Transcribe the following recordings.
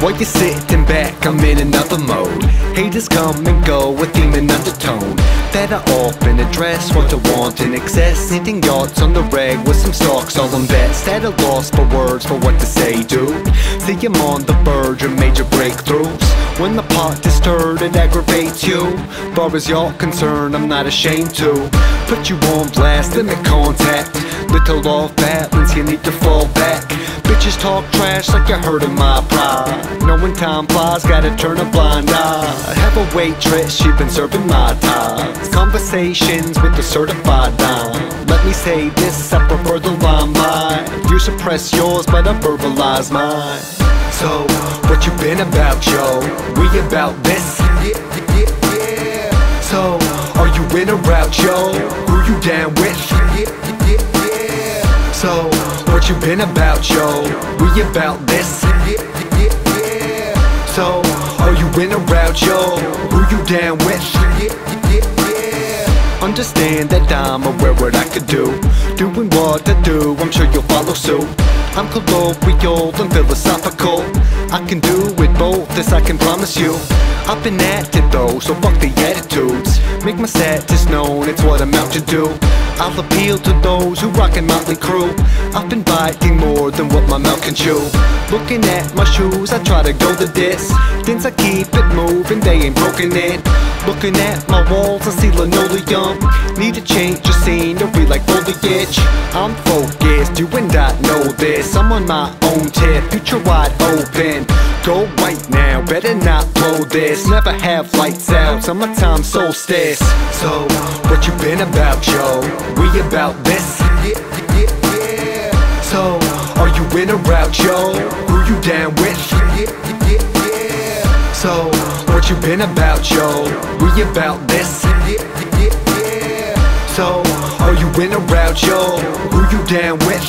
While you're sitting back, I'm in another mode. Haters come and go, a theme and undertone that I often address. What I want in excess, hitting yachts on the reg with some stocks all on bets that are lost for words for what to say, dude. See, I'm on the verge of major breakthroughs. When the pot is stirred, it aggravates you. Far as you're concerned, I'm not ashamed to put you on blast and make contact. Little off balance, you need to fall back. Bitches talk trash like you heard of my pride. Knowing time flies, gotta turn a blind eye. I have a waitress, she been serving my ties. Conversations with the certified dime. Let me say this, I prefer the limelight. You suppress yours, but I verbalize mine. So, what you been about, yo? We about this? So, are you in or out, yo? Who you down with? So, what you been about, yo? We about this? So, are you in or out, yo? Who you down with? Understand that I'm aware what I could do. Doing what I do, I'm sure you'll follow suit. I'm colloquial and philosophical. I can do it both, this I can promise you. I've been at it though, so fuck the attitudes. Make my status known, it's what I'm out to do. I'll appeal to those who rockin' Motley Crue. I've been biting more than what my mouth can chew. Looking at my shoes, I try to go the distance. I keep it moving, they ain't broken in. Looking at my walls, I see linoleum. Need to change the scenery like foliage. I'm focused, you and I know this. I'm on my own tip, future wide open. Go white now, better not blow this. Never have lights out, summertime solstice. So, what you been about, yo? We about this? So, are you in or out, yo? Who you down with? So, what you been about, yo? We about this? So, are you in or out, yo? Who you down with?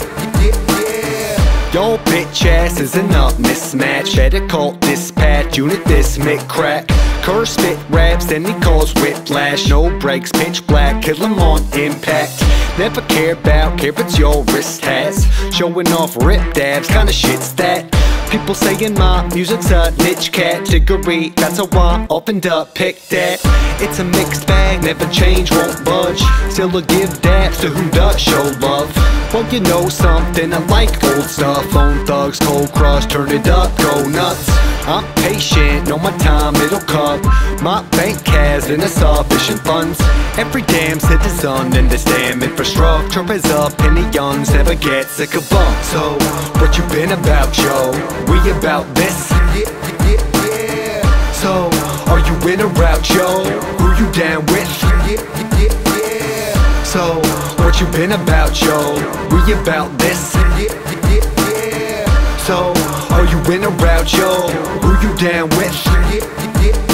Yo, bitch ass is an up mismatch. Better call dispatch, unit this mic crack. Curse spit raps, then he calls whiplash. No brakes, pitch black, kill him on impact. Never care about carrots your wrist has. Showing off rip dabs, kinda shit's that. People saying my music's a niche category. That's how I opened up, pick that. It's a mixed bag, never change, won't budge. Still a give dabs to who does show love. Well, you know something, I like old stuff. Phone thugs, cold crush, turn it up, go nuts. I'm patient, know my time, it'll come. My bank has insufficient funds. Every damn citizen in this damn infrastructure is up, and the youngs never get sick of bumps. So, what you been about, yo? We about this? So, are you in or out, yo? Who you down with? So, what you been about, yo? We about this? So, are you in or out, yo? Who you down with?